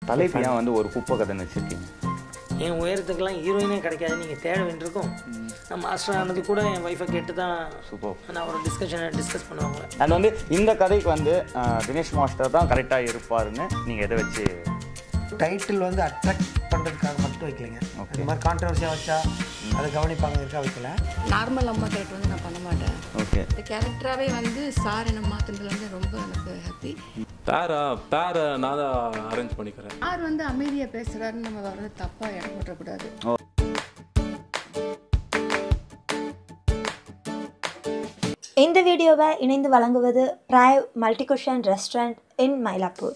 தலைப்பு ஏன் வந்து ஒரு குப்பை கதைன்னு வச்சுருக்கீங்க? என் உயரத்துக்கெல்லாம் ஹீரோயினே கிடைக்காது, நீங்கள் தேட வேண்டியிருக்கும். நான் மாஸ்டர் ஆனது கூட என் ஒய்ஃபை கேட்டு தான் நான் ஒரு டிஸ்கஸ் பண்ணுவாங்க. அது வந்து இந்த கதைக்கு வந்து தினேஷ் மாஸ்டர் தான் கரெக்டாக இருப்பாருன்னு நீங்கள் எதை வச்சு டைட்டில் வந்து அட்ராக்ட் பண்ணுறதுக்காக மட்டும் வைக்கலைங்க. இந்த மாதிரி கான்ட்ரவர்சியாக வச்சா அதை கவனிப்பாங்க இருக்கா வைக்கல. நார்மல் அம்மா கேரக்டர் வந்து நான் பண்ண மாட்டேன். ஓகே, இந்த கேரக்டராகவே வந்து சார் என்ன மாற்றுனதுல வந்து ரொம்ப எனக்கு ஹாப்பி. பேரை நான் தான் அரேஞ்ச் பண்ணிக்கிறேன். சார் வந்து அமைதியாக பேசுகிறாருன்னு நம்ம வர்றது தப்பாக இடம் போட்டக்கூடாது. இந்த வீடியோவை இணைந்து வழங்குவது பிரைவ் multicuisine restaurant in Mylapore.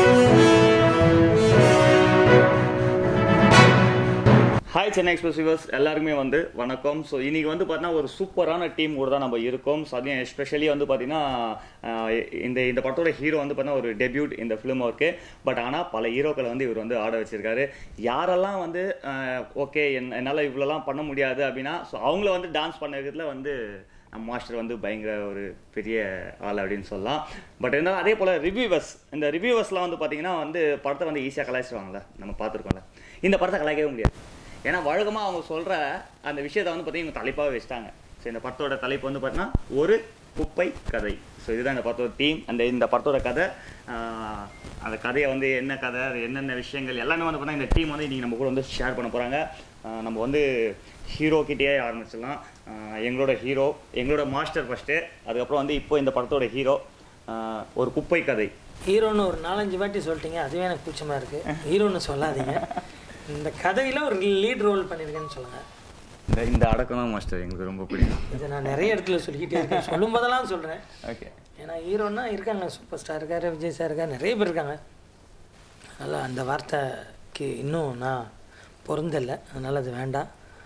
Hi Chennai express viewers எல்லாருக்குமே வந்து வணக்கம். ஸோ இன்றைக்கி வந்து பார்த்தீங்கன்னா ஒரு சூப்பரான டீம் கூட தான் நம்ம இருக்கோம். ஸோ அதையும் எஸ்பெஷலி வந்து பார்த்தீங்கன்னா இந்த படத்தோட ஹீரோ வந்து பார்த்தீங்கன்னா ஒரு டெபியூட் இந்த ஃபிலிம் ஒர்க்கு. பட் ஆனால் பல ஹீரோக்களை வந்து இவர் வந்து ஆட வச்சிருக்காரு. யாரெல்லாம் வந்து ஓகே என்னால் இவ்வளோலாம் பண்ண முடியாது அப்படின்னா ஸோ அவங்கள வந்து டான்ஸ் பண்ண விதத்தில் வந்து நம்ம மாஸ்டர் வந்து பயங்கர ஒரு பெரிய ஆள் அப்படின்னு சொல்லலாம். பட் இருந்தாலும் அதே போல் இந்த ரிவ்யூவர்ஸ்லாம் வந்து பார்த்தீங்கன்னா வந்து படத்தை வந்து ஈஸியாக கலாய்ச்சிருவாங்கள்ல, நம்ம பார்த்துருக்கோம்ல. இந்த படத்தை கலாய்க்கவே முடியாது. ஏன்னா வழக்கமாக அவங்க சொல்கிற அந்த விஷயத்தை வந்து பார்த்தீங்கன்னா இவங்க தலைப்பாகவே வச்சுட்டாங்க. ஸோ இந்த படத்தோட தலைப்பு வந்து பார்த்தீங்கன்னா ஒரு குப்பை கதை. ஸோ இதுதான் இந்த படத்தோட தீம். இந்த படத்தோட கதை, அந்த கதையை வந்து என்ன கதை, என்னென்ன விஷயங்கள் எல்லாமே வந்து பார்த்தீங்கன்னா இந்த டீம் வந்து இன்றைக்கி நம்ம கூட வந்து ஷேர் பண்ண போகிறாங்க. நம்ம வந்து ஹீரோக்கிட்டே ஆரம்பிச்சிடலாம். எங்களோட மாஸ்டர் ஃபஸ்ட்டு, அதுக்கப்புறம் வந்து இப்போ இந்த படத்தோட ஹீரோ. ஒரு குப்பை கதை ஹீரோன்னு ஒரு 4-5 வாட்டி சொல்லிட்டீங்க, அதுவே எனக்கு கூச்சமாக இருக்குது. ஹீரோன்னு சொல்லாதீங்க. இந்த கதையில் ஒரு லீட் ரோல் பண்ணியிருக்கேன்னு சொல்லுங்கள். இந்த அடக்கம் தான் மாஸ்டர் எங்களுக்கு ரொம்ப பிடிக்கும். இதை நான் நிறைய இடத்துல சொல்லிக்கிட்டே இருக்கேன், சொல்லும் போதெல்லாம் சொல்கிறேன். ஓகே, ஏன்னா ஹீரோன்னா இருக்காங்க, சூப்பர் ஸ்டார் இருக்கார், விஜய் சார் இருக்கார், நிறைய பேர் இருக்காங்க. அதனால் அந்த வார்த்தைக்கு இன்னும் நான் பொருந்தலை, அதனால் அது வேண்டாம்.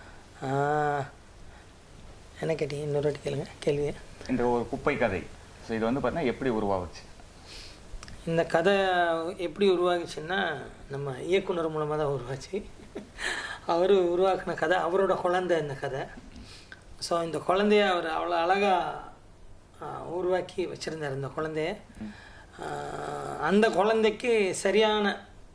என்ன கேட்டீங்க? இன்னொரு வாட்டி கேளுங்க கேள்வியை. இந்த ஒரு குப்பை கதை, ஸோ இது வந்து பார்த்தீங்கன்னா எப்படி உருவாகுச்சு? இந்த கதை எப்படி உருவாகிச்சுன்னா நம்ம இயக்குனர் மூலமாக தான் உருவாச்சு. அவர் உருவாக்கின கதை, அவரோட குழந்தை இந்த கதை. ஸோ இந்த குழந்தைய அவர் அவ்வளோ அழகாக உருவாக்கி வச்சுருந்தார். இந்த குழந்தைய அந்த குழந்தைக்கு சரியான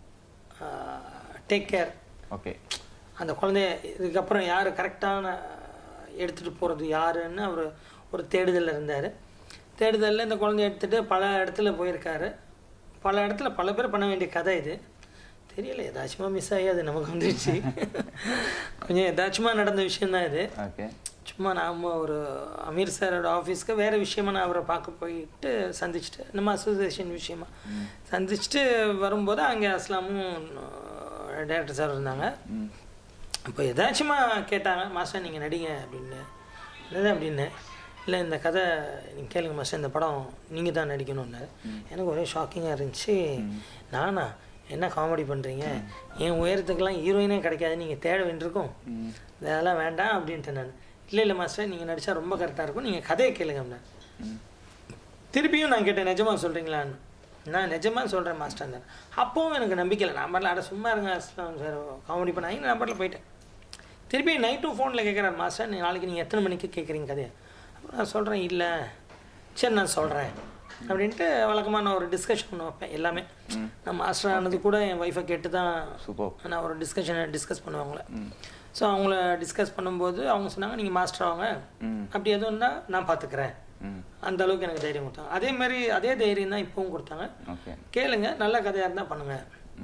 டேக் கேர். ஓகே, அந்த குழந்தைய இதுக்கப்புறம் யார் கரெக்டான எடுத்துகிட்டு போகிறது யாருன்னு அவர் ஒரு தேடுதலில் இருந்தார். தேடுதலில் இந்த குழந்தைய எடுத்துகிட்டு பல இடத்துல போயிருக்காரு. பல இடத்துல பல பேர் பண்ண வேண்டிய கதை இது. தெரியல, ஏதாச்சுமா மிஸ் ஆகி அது நமக்கு வந்துடுச்சு. கொஞ்சம் ஏதாச்சுமா நடந்த விஷயந்தான் இது. சும்மா நாம் ஒரு அமீர் சாரோட ஆஃபீஸ்க்கு வேறு விஷயமா நான் அவரை பார்க்க போயிட்டு சந்திச்சுட்டு, நம்ம அசோசியேஷன் விஷயமா சந்திச்சுட்டு வரும்போது அங்கே அஸ்லாமும் டைரக்டர் சார் இருந்தாங்க. அப்போ ஏதாச்சுமா கேட்டாங்க, மாஸ்டர் நீங்கள் நடிங்க அப்படின்னு. இல்லை அப்படின்னு, இல்லை இந்த கதை நீங்கள் கேளுங்க மாஸ்டர், இந்த படம் நீங்கள் தான் நடிக்கணும்னு. எனக்கு ஒரே ஷாக்கிங்காக இருந்துச்சு. நானா, என்ன காமெடி பண்ணுறீங்க, என் உயரத்துக்கெல்லாம் ஹீரோயினே கிடைக்காது, நீங்கள் தேட வேண்டியிருக்கும், இதெல்லாம் வேண்டாம் அப்படின்ட்டு. நான் இல்லை மாஸ்டர் நீங்கள் நடித்தா ரொம்ப கரெக்டாக இருக்கும், நீங்கள் கதையை கேளுங்க அப்படின்னா. திருப்பியும் நான் கேட்டேன், நிஜமாக சொல்கிறீங்களான்னு. நான் நிஜமாக சொல்கிறேன் மாஸ்டர் தான். அப்போவும் எனக்கு நம்பிக்கை இல்லை. நான் பாட்டில் சும்மா இருங்க அஸ்லாம் சார் காமெடி பண்ணாங்க, நான் பாட்டில் போயிட்டேன். திருப்பி நைட்டும் ஃபோனில் கேட்குறேன், மாஸ்டர் நாளைக்கு நீங்கள் எத்தனை மணிக்கு கேட்குறீங்க கதையை? அப்புறம் நான் சொல்கிறேன், இல்லை சரி நான் சொல்கிறேன் அப்படின்ட்டு வழக்கமாக நான் ஒரு டிஸ்கஷன் பண்ண வைப்பேன். எல்லாமே நான் மாஸ்டர் ஆனது கூட என் ஒய்ஃபை கேட்டு தான் நான் ஒரு டிஸ்கஸ் பண்ணுவாங்களே. ஸோ அவங்கள டிஸ்கஸ் பண்ணும்போது அவங்க சொன்னாங்க, நீங்கள் மாஸ்டர் ஆவாங்க, அப்படி எதுவும் தான் நான் பார்த்துக்கிறேன். அந்த அளவுக்கு எனக்கு தைரியம் கொடுத்தாங்க. அதே மாதிரி அதே தைரியம் தான் இப்பவும் கொடுத்தாங்க. கேளுங்க, நல்ல கதையாக இருந்தால் பண்ணுங்கள்.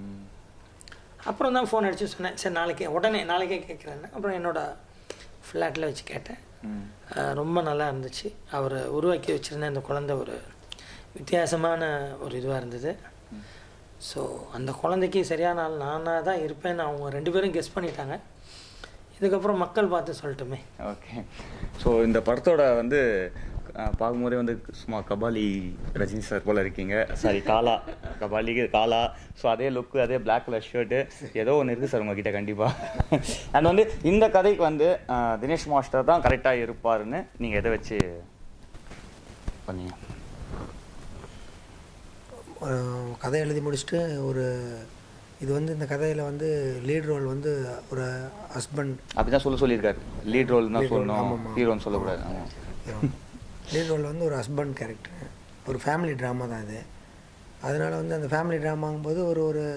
அப்புறம் தான் ஃபோன் அடித்து சொன்னேன், சரி நாளைக்கே கேட்குறேன்னு. அப்புறம் என்னோடய ஃப்ளாட்டில் வச்சு கேட்டேன். ரொம்ப நல்லா இருந்துச்சு. அவர் உருவாக்கி வச்சுருந்த அந்த குழந்தை ஒரு வித்தியாசமான ஒரு இதுவாக இருந்தது. ஸோ அந்த குழந்தைக்கு சரியான ஆள் நானாக தான் இருப்பேன்னு அவங்க 2 பேரும் கெஸ் பண்ணிட்டாங்க. இதுக்கப்புறம் மக்கள் பார்த்து சொல்லட்டுமே. ஓகே, ஸோ இந்த படத்தோட வந்து பார்க்கும்போதே வந்து சும்மா கபாலி ரஜினி சார் போல் இருக்கீங்க. சாரி, கபாலிக்கு காலா. ஸோ அதே லுக்கு, அதே பிளாக் கலர் ஷர்ட்டு, ஏதோ ஒன்று இருக்குது சார் உங்ககிட்ட கண்டிப்பாக. அண்ட் வந்து இந்த கதைக்கு வந்து தினேஷ் மாஸ்டர் தான் கரெக்டாக இருப்பாருன்னு நீங்கள் எதை வச்சு பண்ணீங்க? கதை எழுதி முடிச்சுட்டு இது வந்து இந்த கதையில் வந்து லீட் ரோல் வந்து ஒரு ஹஸ்பண்ட் அப்படி தான் சொல்லியிருக்காரு. லீட் ரோல் தான் சொல்லணும், ஹீரோன்னு சொல்லக்கூடாது. லீட் ரோல் வந்து ஒரு ஹஸ்பண்ட் கேரக்டர். ஒரு ஃபேமிலி ட்ராமா தான் இது. அதனால் வந்து அந்த ஃபேமிலி ட்ராமாங்கும்போது ஒரு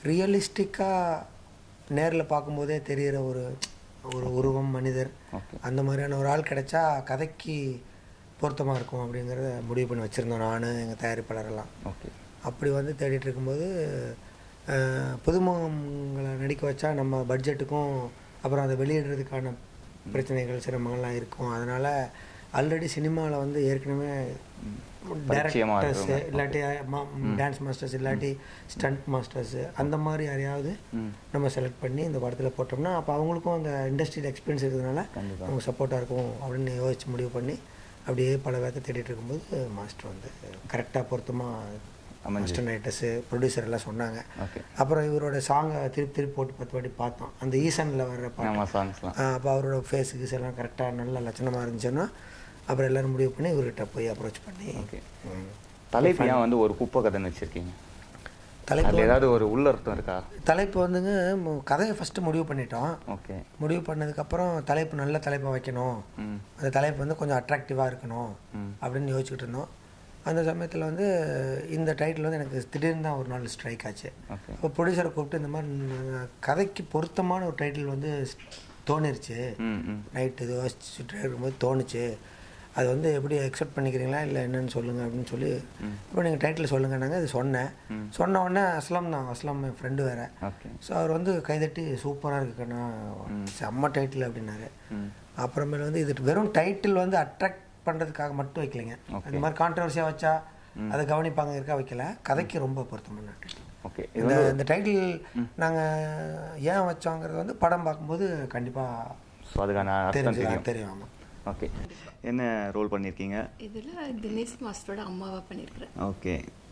ரியலிஸ்டிக்காக நேரில் பார்க்கும்போதே தெரிகிற ஒரு ஒரு உருவம் மனிதர் அந்த மாதிரியான ஒரு ஆள் கிடைச்சா கதைக்கு பொருத்தமாக இருக்கும் அப்படிங்கிறத முடிவு பண்ணி வச்சுருந்தோம் நான் எங்கள் தயாரிப்பாளரெல்லாம். அப்படி வந்து தேடிட்டு இருக்கும்போது புதுமுகங்களை நடிக்க வச்சா நம்ம பட்ஜெட்டுக்கும் அப்புறம் அதை வெளியிடுறதுக்கான பிரச்சனைகள் சிரமங்கள்லாம் இருக்கும். அதனால் ஆல்ரெடி சினிமாவில் வந்து ஏற்கனவே டேரக்டர்ஸு இல்லாட்டி டான்ஸ் மாஸ்டர்ஸ் இல்லாட்டி ஸ்டண்ட் மாஸ்டர்ஸு அந்த மாதிரி யாரையாவது நம்ம செலக்ட் பண்ணி இந்த படத்தில் போட்டோம்னா அப்போ அவங்களுக்கும் அந்த இண்டஸ்ட்ரியில் எக்ஸ்பீரியன்ஸ் இருக்கிறதுனால அவங்க சப்போர்ட்டாக இருக்கும் அப்படின்னு யோசித்து முடிவு பண்ணி அப்படியே பல பேர்த்த தேடிட்டு இருக்கும்போது மாஸ்டர் வந்து கரெக்டாக பொருத்தமாக மாஸ்டர் ரைட்டர்ஸு ப்ரொடியூசர் எல்லாம் சொன்னாங்க. அப்புறம் இவரோட சாங்கை திருப்பி போட்டு 10 வாட்டி பார்த்தோம். அந்த ஈசனில் வர்ற பாட்டு அப்போ அவரோட ஃபேஸுக்கு எல்லாம் கரெக்டாக நல்ல லட்சணமாக இருந்துச்சுன்னா அப்புறம் எல்லோரும் முடிவு பண்ணி இவர்கிட்ட போய் அப்ரோச் பண்ணி. தலைப்பு ஏன் வந்து ஒரு குப்பை கதைன்னு வச்சுருக்கீங்க? தலைப்பு ஏதாவது ஒரு உள்ளர்த்தம் இருக்கா? தலைப்பு வந்துங்க கதையை ஃபஸ்ட்டு முடிவு பண்ணிட்டோம். முடிவு பண்ணதுக்கப்புறம் தலைப்பு நல்ல தலைப்பை வைக்கணும், அந்த தலைப்பு வந்து கொஞ்சம் அட்ராக்டிவாக இருக்கணும் அப்படின்னு யோசிச்சுக்கிட்டு இருந்தோம். அந்த சமயத்தில் வந்து இந்த டைட்டில் வந்து எனக்கு திடீர்னு தான் ஒரு நாள் ஸ்ட்ரைக் ஆச்சு. இப்போ ப்ரொடியூசரை கூப்பிட்டு இந்த மாதிரி கதைக்கு பொருத்தமான ஒரு டைட்டில் வந்து தோணிருச்சு. நைட்டு இது யோசிச்சுட்டு இருக்கும்போது தோணுச்சு, அது வந்து எப்படி அக்செப்ட் பண்ணிக்கிறீங்களா இல்லை என்னன்னு சொல்லுங்கள் அப்படின்னு சொல்லி இப்போ நீங்கள் டைட்டில் சொல்லுங்கன்னாங்க. அது சொன்ன உடனே அஸ்லாம் என் ஃப்ரெண்டு வேறு. ஸோ அவர் வந்து கைதட்டி சூப்பராக இருக்குண்ணா, செம்ம டைட்டில் அப்படின்னாரு. அப்புறமேல வந்து இது வெறும் டைட்டில் வந்து அட்ராக்ட் பண்ணுறதுக்காக மட்டும் வைக்கலைங்க. அந்த மாதிரி கான்ட்ரவர்சியாக வச்சா அதை கவனிப்பாங்க இருக்கா வைக்கல, கதைக்கு ரொம்ப பொருத்தமான டைட்டில். இந்த டைட்டில் நாங்கள் ஏன் வச்சோங்கிறது வந்து படம் பார்க்கும்போது கண்டிப்பாக தெரியும். ஆமாம். ஓகே, என்ன ரோல் பண்ணியிருக்கீங்க இதில்? தினேஷ் மாஸ்டரோட அம்மாவாக பண்ணியிருக்கிறேன். ஓகே,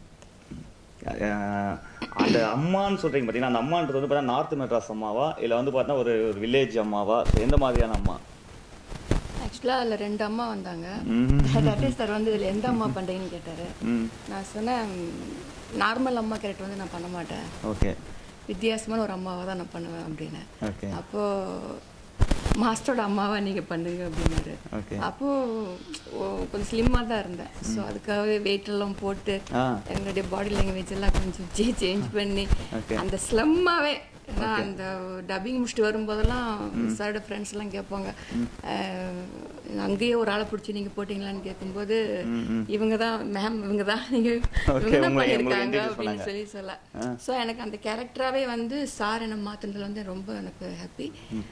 அந்த அம்மான்னு சொல்கிறீங்க பார்த்தீங்கன்னா, அந்த அம்மான்றது வந்து பார்த்தா நார்த் மெட்ராஸ் அம்மாவா இல்லை வந்து பார்த்தா ஒரு வில்லேஜ் அம்மாவா? எந்த மாதிரியான அம்மா? ஆக்சுவலாக அதில் 2 அம்மா வந்தாங்க. தட்டேஷ் சார் வந்து இதில் எந்த அம்மா பண்ணுறீங்கன்னு கேட்டார். நான் சொன்னேன் நார்மல் அம்மா கேரக்டர் வந்து நான் பண்ண மாட்டேன், ஓகே, வித்தியாசமான ஒரு அம்மாவை தான் நான் பண்ணுவேன் அப்படின்னு. அப்போது மாஸ்டரோட அம்மாவா நீங்கள் பண்ணுங்க அப்படின்னாரு. அப்போது கொஞ்சம் ஸ்லிம்மாக தான் இருந்தேன். ஸோ அதுக்காகவே வெயிட்டெல்லாம் போட்டு என்னுடைய பாடி லாங்குவேஜ் எல்லாம் கொஞ்சம் சேஞ்ச் பண்ணி அந்த ஸ்லிம்மாகவே நான் அந்த டப்பிங் முடிச்சுட்டு வரும்போதெல்லாம் சாரோட ஃப்ரெண்ட்ஸ் எல்லாம் கேட்பாங்க, அங்கேயே ஒரு ஆளை பிடிச்சி நீங்கள் போட்டிங்களான்னு கேட்கும்போது இவங்க தான் மேம், இவங்க தான் நீங்கள் இவங்க தான் பண்ணியிருக்காங்க அப்படின்னு சொல்ல. ஸோ எனக்கு அந்த கேரக்டராகவே வந்து சார் என்ன மாற்றினதுல வந்து ரொம்ப எனக்கு ஹாப்பி.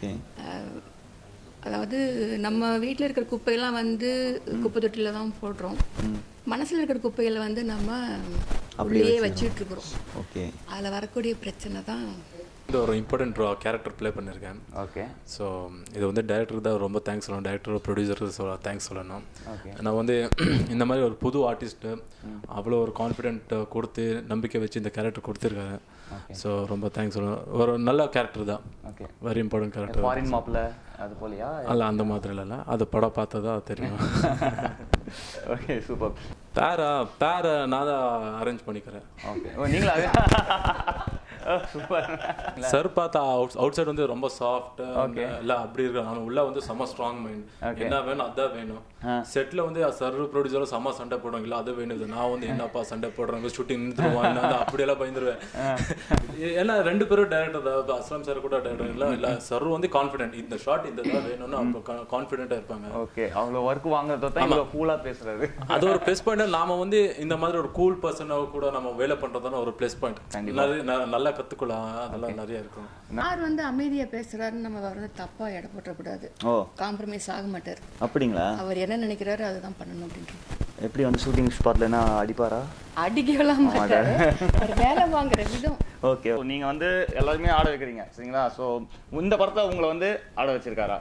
அதாவது நம்ம வீட்டில் இருக்கிற குப்பையெல்லாம் வந்து குப்பை தொட்டியில் தான் போடுறோம், மனசில் இருக்கிற குப்பைகளை வந்து நம்ம உள்ளேயே வச்சுட்டு இருக்கிறோம். அதில் வரக்கூடிய பிரச்சனை தான். ஒரு இம்பார்ட்டன்ட் கேரக்டர் ப்ளே பண்ணியிருக்கேன். ஓகே, ஸோ இது வந்து டைரக்டருக்கு தான் ரொம்ப தேங்க்ஸ் சொல்லணும், டைரக்டர் ப்ரொடியூசருக்கு தேங்க்ஸ் சொல்லணும். நான் வந்து இந்த மாதிரி ஒரு புது ஆர்டிஸ்ட்டு அவ்வளோ ஒரு கான்ஃபிடென்ட் கொடுத்து நம்பிக்கை வச்சு இந்த கேரக்டர் கொடுத்துருக்காரு. ஸோ ரொம்ப தேங்க்ஸ் சொல்லணும். ஒரு நல்ல கேரக்டர் தான், வெரி இம்பார்ட்டன்ட் கேரக்டர். ஃபாரின் மாப்பிள்ள அது போலியா? அல்ல, அந்த மாதிரி இல்லை, அது படம் பார்த்ததா தெரியும். Okay, super. பேரை நான் தான் அரேஞ்ச் பண்ணிக்கிறேன். ஓகே, நீங்களா? சூப்பர். சார் பார்த்தா அவுட் சைடு வந்து ரொம்ப சாஃப்ட் இல்லை அப்படி இருக்கு, ஆனால் உள்ள வந்து செம்ம ஸ்ட்ராங் மைண்ட். என்ன வேணும் அதான் வேணும். செட்டில் வந்து சார் ப்ரொடியூசரும் செம்ம சண்டை போடுவாங்க, இல்லை அது வேணும், நான் வந்து என்னப்பா சண்டை போடுறாங்க, ஷூட்டிங் நின்றுடுவாங்க, அப்படியெல்லாம் பயந்துருவேன். ஏன்னா 2 பேரும் டேரக்டர் தான், அஸ்லாம் சார் கூட டேரக்டர் இல்லை சார் வந்து கான்ஃபிடென்ட் இந்த ஷாட் இந்த தான் வேணும்னு அவங்க கான்ஃபிடென்ட்டாக இருப்பாங்க. ஓகே, அவங்க ஒர்க் வாங்குறத கூலாக பேசுறது அது ஒரு ப்ளஸ் பாயிண்ட். நாம வந்து இந்த மாதிரி ஒரு கூல் பர்சனாக கூட நம்ம வேலை பண்ணுறதான ஒரு ப்ளஸ் பாயிண்ட். நல்லா கற்றுக்கலாம், அதெல்லாம் நிறைய இருக்கும். யார் வந்து அமைதியாக பேசுகிறாருன்னு நம்ம வந்து தப்பாக எடை போட்டக்கூடாது, காம்ப்ரமைஸ் ஆக மாட்டார். அப்படிங்களா? அவர் என்ன நினைக்கிறாரு அதுதான் பண்ணணும் அப்படின்றது. எப்படி வந்து ஷூட்டிங் ஸ்பாட்லனா அடிப்பாரா? அடிக்கலாம் மாட்டாரு, வேலை வாங்குற விதம். ஓகே, நீங்கள் வந்து எல்லாருமே ஆட வைக்கிறீங்க சரிங்களா? ஸோ இந்த படத்தில் உங்களை வந்து ஆட வச்சிருக்காரா?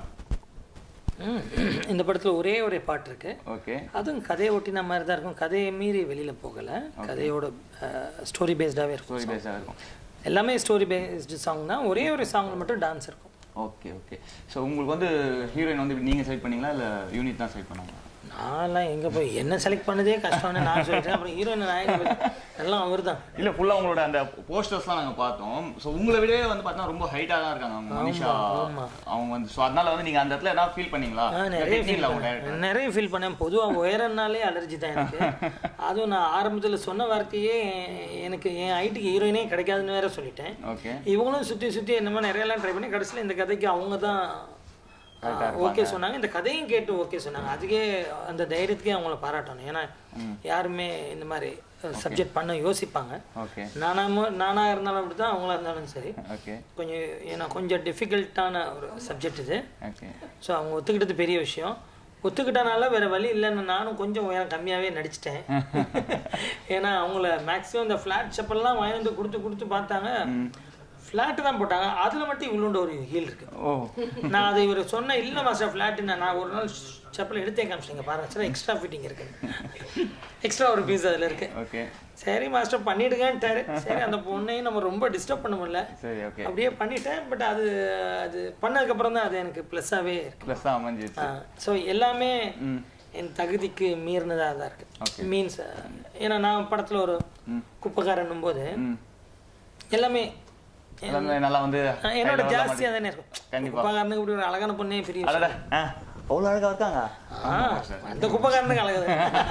இந்த படத்தில் ஒரே பாட்டு இருக்கு. ஓகே, அதுவும் கதையை ஒட்டின மாதிரி தான் இருக்கும், கதையை மீறி வெளியில் போகலை, கதையோட ஸ்டோரி பேஸ்டாகவே இருக்கும். எல்லாமே ஸ்டோரி பேஸ்டு சாங் தான், ஒரே சாங்கில் மட்டும் டான்ஸ் இருக்கும். Okay okay. ஸோ உங்களுக்கு வந்து ஹீரோயின் வந்து நீங்கள் செலக்ட் பண்ணீங்களா இல்லை யூனிட் தான் செலக்ட் பண்ணாங்க? நான்லாம் எங்கே போய் என்ன செலக்ட் பண்ணதே கஷ்டம்னு நான் சொல்லிட்டேன். அப்புறம் ஹீரோயின் நாயகன் எல்லாம் அவர் தான். இல்லை ஃபுல்லாக உங்களோட அந்த போஸ்டர்ஸ்லாம் நாங்கள் பார்த்தோம். ஸோ உங்களை விட வந்து பார்த்தீங்கன்னா ரொம்ப ஹைட்டாக தான் இருக்காங்க அவங்க மனிஷா அவங்க வந்து. ஸோ அதனால வந்து நீங்கள் அந்த இடத்துல ஏதாவது ஃபீல் பண்ணீங்களா? நிறைய ஃபீல் பண்ணேன். பொதுவாக உயரனாலே அலர்ஜி தான் எனக்கு. அதுவும் நான் ஆரம்பத்தில் சொன்ன வார்த்தையே எனக்கு என் ஹைட்டுக்கு ஹீரோயினே கிடைக்காதுன்னு வேற சொல்லிட்டேன். இவங்களும் சுற்றி சுற்றி இந்த மாதிரி நிறையெல்லாம் ட்ரை பண்ணி கடைசியில் இந்த கதைக்கு அவங்க தான் ஓகே சொன்னாங்க. இந்த கதையும் கேட்டு ஓகே சொன்னாங்க. அதுக்கே அந்த தைரியத்துக்கே அவங்கள பாராட்டணும். ஏன்னா யாருமே இந்த மாதிரி சப்ஜெக்ட் பண்ண யோசிப்பாங்க. நானாக இருந்தாலும் அப்படி தான், அவங்களா இருந்தாலும் சரி. கொஞ்சம் ஏன்னா கொஞ்சம் டிஃபிகல்ட்டான ஒரு சப்ஜெக்ட் இது. ஸோ அவங்க ஒத்துக்கிட்டது பெரிய விஷயம். ஒத்துக்கிட்டனால வேற வழி இல்லைன்னு நானும் கொஞ்சம் உயரம் கம்மியாகவே நடிச்சிட்டேன். ஏன்னா அவங்கள மேக்ஸிமம் இந்த ஃப்ளாட் செப்பல்லாம் வாங்கி வந்து கொடுத்து பார்த்தாங்க. ஃப்ளாட்டு தான் போட்டாங்க. அதில் மட்டும் இவ்வளோண்ட ஒரு ஹீல் இருக்கு. நான் அதை இவர் சொன்ன இல்லை மாஸ்டர் ஃப்ளாட்டுன்னு நான் ஒரு நாள் செப்பல் எடுத்தே காமிச்சிங்க பாருங்க, எக்ஸ்ட்ரா ஃபிட்டிங் இருக்கு, எக்ஸ்ட்ரா ஒரு பீஸ் அதில் இருக்கு. சரி மாஸ்டர் பண்ணிடுங்கன்ட்டாரு. சரி அந்த பொண்ணையும் நம்ம ரொம்ப டிஸ்டர்ப் பண்ண முடியல, அப்படியே பண்ணிட்டேன். பட் அது பண்ணதுக்கப்புறம் தான் அது எனக்கு ப்ளஸ்ஸாகவே இருக்கு. ஸோ எல்லாமே என் தகுதிக்கு மீறினதாக தான் இருக்கு. மீன்ஸ் ஏன்னா நான் படத்தில் ஒரு குப்பைக்காரன்னும் போது எல்லாமே நல்லா வந்து என்னோட ஜாஸ்தியா தானே இருக்கும். குப்பைக்காரனுக்கு இப்படி ஒரு அழகான பொண்ணே பெரிய அவ்வளோ அழகா இருக்காங்க. அந்த குப்பைக்காரனுக்கு அழகா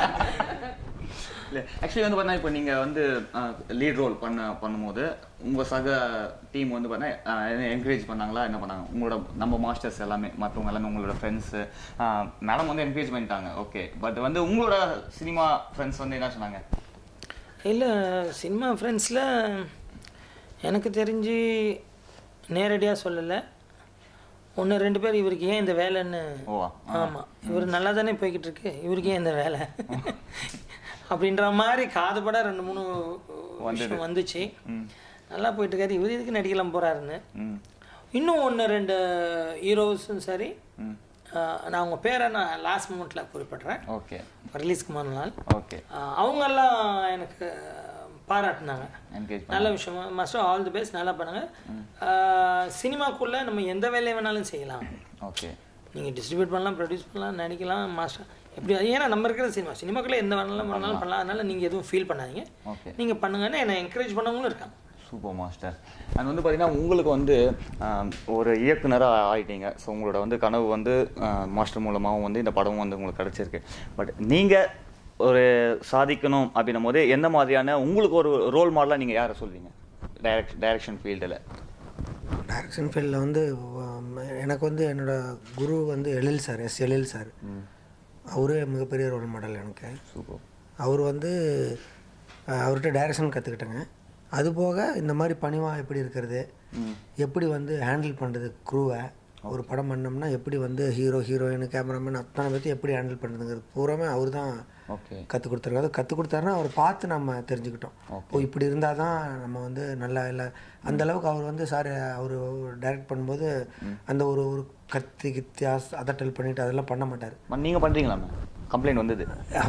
இல்லை ஆக்சுவலி வந்து பார்த்தீங்கன்னா இப்போ நீங்கள் வந்து லீட் ரோல் பண்ணும்போது உங்கள் சக டீம் வந்து பார்த்தீங்கன்னா என்கரேஜ் பண்ணாங்களா, என்ன பண்ணாங்க? உங்களோட நம்ம மாஸ்டர்ஸ் எல்லாமே மற்றவங்க எல்லாமே உங்களோட ஃப்ரெண்ட்ஸு மேடம் வந்து என்கரேஜ் பண்ணிட்டாங்க. ஓகே, பட் வந்து உங்களோட சினிமா ஃப்ரெண்ட்ஸ் வந்து என்ன சொன்னாங்க? இல்லை சினிமா ஃப்ரெண்ட்ஸில் எனக்கு தெரிஞ்சு நேரடியாக சொல்லலை. 1-2 பேர் இவருக்கு ஏன் இந்த வேலைன்னு, ஆமாம் இவர் நல்லா தானே போய்கிட்டு இருக்கு, இவருக்கு ஏன் இந்த வேலை அப்படின்ற மாதிரி காதுபட 2-3 விஷயம் வந்துச்சு. நல்லா போயிட்டு இருக்காரு, இவர் இதுக்கு நடிக்கலாம் போகிறாருன்னு. இன்னும் 1-2 ஹீரோஸும் சரி, நான் அவங்க பேரை நான் லாஸ்ட் மூமெண்ட்டில் குறிப்பிட்றேன். ஓகே, ரிலீஸ்க்கு முன்னாள் அவங்கெல்லாம் எனக்கு பாராட்டினாங்க. நல்ல விஷயமா மாஸ்டர், ஆல் தி பெஸ்ட், நல்லா பண்ணுங்க. சினிமாக்குள்ளே நம்ம எந்த வேலையை வேணாலும் செய்யலாம். ஓகே, நீங்கள் டிஸ்ட்ரிபியூட் பண்ணலாம், ப்ரொடியூஸ் பண்ணலாம், நடிக்கலாம் மாஸ்டர் எப்படி. ஏன்னா நம்ம இருக்கிற சினிமாக்குள்ளே எந்த வேணாலும் பண்ணலாம். அதனால நீங்கள் எதுவும் ஃபீல் பண்ணாதீங்க, நீங்கள் பண்ணுங்கன்னு என்னை என்கரேஜ் பண்ணவங்களும் இருக்காங்க. Super master. அது வந்து பார்த்தீங்கன்னா உங்களுக்கு வந்து ஒரு இயக்குனராக ஆகிட்டீங்க. ஸோ உங்களோட வந்து கனவு வந்து மாஸ்டர் மூலமாகவும் வந்து இந்த படமும் வந்து உங்களுக்கு கிடச்சிருக்கு. பட் நீங்கள் ஒரு சாதிக்கணும் அப்படின்னும் போது எந்த மாதிரியான உங்களுக்கு ஒரு ரோல் மாடலாக நீங்கள் யாரை சொல்வீங்க டைரக்ஷன் ஃபீல்டில்? டைரக்ஷன் ஃபீல்டில் வந்து எனக்கு வந்து என்னோடய குரு வந்து எழில் சார், எழில் சார். அவரே மிகப்பெரிய ரோல் மாடல் எனக்கு. சூப்பர். அவர் வந்து அவர்கிட்ட டைரக்ஷன் கற்றுக்கிட்டேங்க. அதுபோக இந்த மாதிரி பணிவாக எப்படி இருக்கிறது, எப்படி வந்து ஹேண்டில் பண்ணுறது க்ரூவை, ஒரு படம் பண்ணோம்னா எப்படி வந்து ஹீரோயின் கேமராமேன் அத்தனை பற்றி எப்படி ஹேண்டில் பண்ணுறதுங்கிறது பூராமே அவர் தான் கற்றுக் கொடுத்துருக்காரு. கற்றுக் கொடுத்தாருன்னா அவர் பார்த்து நம்ம தெரிஞ்சுக்கிட்டோம். ஓ இப்படி இருந்தால் தான் நம்ம வந்து நல்லா இல்லை அந்தளவுக்கு அவர் வந்து சார் அவர் டைரக்ட் பண்ணும்போது அந்த ஒரு கத்தி அதட்டல் பண்ணிவிட்டு அதெல்லாம் பண்ண மாட்டார். நீங்கள் பண்ணுறீங்களா? கம்ப்ளைண்ட் வந்தது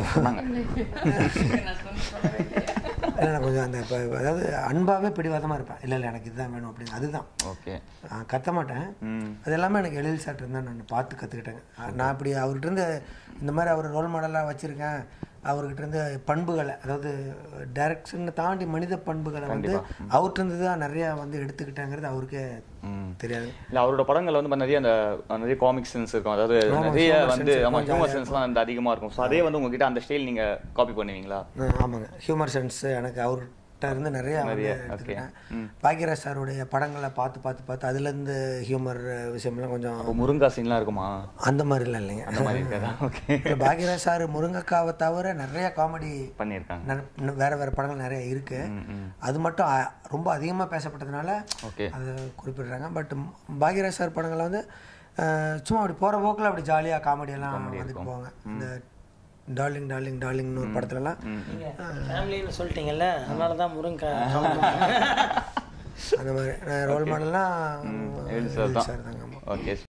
இல்லை நான் கொஞ்சம் அந்த இப்போ அதாவது அன்பாகவே பிடிவாதமாக இருப்பேன். இல்லை எனக்கு இதுதான் வேணும் அப்படின்னு, அதுதான். ஓகே, கத்த மாட்டேன். அது எல்லாமே எனக்கு எழில் சார் இருந்தால் நான் பார்த்து கற்றுக்கிட்டேங்க. நான் இப்படி அவர்கிட்ட இந்த மாதிரி அவர் ரோல் மாடலாக வச்சுருக்கேன். அவர்கிட்ட இருந்து பண்புகளை, அதாவது டைரக்ஷனை தாண்டி மனித பண்புகளை வந்து அவர்கிட்ட தான் நிறையா வந்து எடுத்துக்கிட்டேங்கிறது அவருக்கே தெரியாது. இல்லை அவரோட படங்கள் வந்து நிறைய காமிக் சென்ஸ் இருக்கும், அதாவது நிறைய வந்து ஹியூமர் சென்ஸ்லாம் வந்து அதிகமாக இருக்கும். ஸோ அதே வந்து உங்ககிட்ட அந்த ஸ்டைல் நீங்கள் காப்பி பண்ணுவீங்களா? ஆமாங்க, ஹியூமர் சென்ஸ் எனக்கு அவர்கிட்ட இருந்து நிறைய எடுத்துக்கிட்டேன். பாக்யராஜ் சாருடைய படங்களை பார்த்து அதுலேருந்து ஹியூமர் விஷயம்லாம் கொஞ்சம். முருங்கா சீன்லாம் இருக்குமா? அந்த மாதிரிலாம் இல்லைங்க, அந்த மாதிரி இருக்காதா? ஓகே, பாக்யராஜ் சார் முருங்கக்காவை தவிர நிறைய காமெடி பண்ணியிருக்காங்க. வேறு படங்கள் நிறைய இருக்குது. அது மட்டும் ரொம்ப அதிகமாக பேசப்பட்டதுனால அதை குறிப்பிடுறாங்க. பட் பாக்யராஜ் சார் படங்களை வந்து சும்மா அப்படி போகிற போக்கில் அப்படி ஜாலியாக காமெடியெல்லாம் வந்துட்டு போவாங்க. இந்த டார்லிங்னு ஒரு படத்துலலாம் ஃபேமிலின்னு சொல்லிட்டீங்கல்ல, அதனால தான் முருங்கை அந்த மாதிரி ரோல் மாடல்லாம் சார் தாங்க. ஓகே.